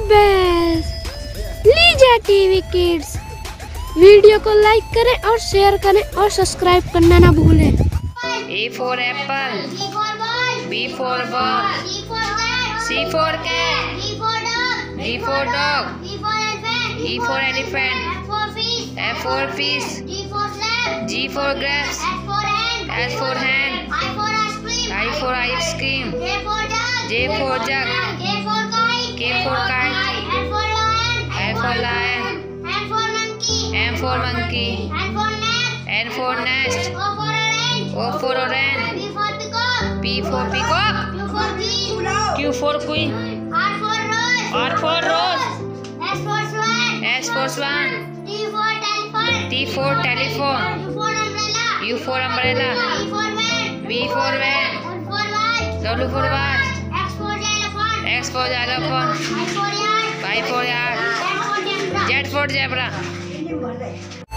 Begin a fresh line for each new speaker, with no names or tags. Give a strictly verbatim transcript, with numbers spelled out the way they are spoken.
Best. लीजा TV kids, video को like करें और शेयर करें और सब्सक्राइब करना ना भूलें।
A for apple, B for ball, C for cat, D for dog, E for elephant, F for fish, G for grapes, H for hand, I for ice cream, J for jug, K for kite, L for lion, M for monkey, N for nest, O for orange, P for peacock, Q for queen, R for rose, S for swan, T for telephone, U for umbrella, V for van, W for watch, X for xylophone, Y for yard, Z for zebra.